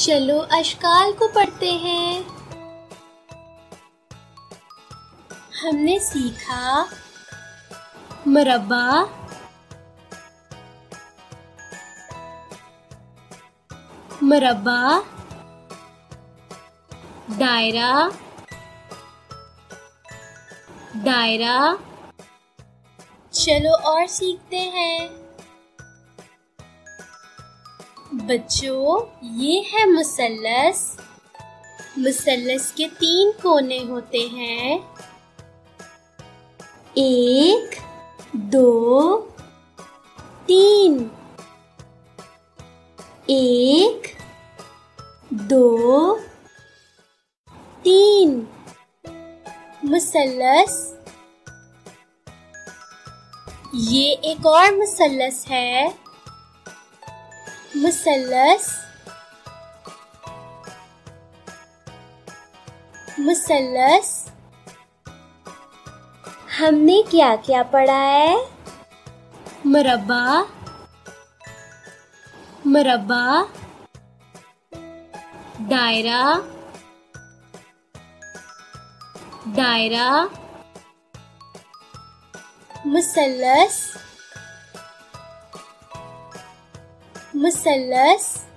चलो अशकाल को पढ़ते हैं। हमने सीखा मुरब्बा, मुरब्बा, दायरा, दायरा। चलो और सीखते हैं। बच्चों, ये है मुसल्लस। मुसल्लस के 3 कोने होते हैं। 1, 2, 3। 1, 2, 3 मुसल्लस। ये एक और मुसल्लस है। मुसल्लस, मुसल्लस। हमने क्या क्या पढ़ा है? मुरब्बा, मुरब्बा, दायरा, दायरा, मुसल्लस, मुसल्लस।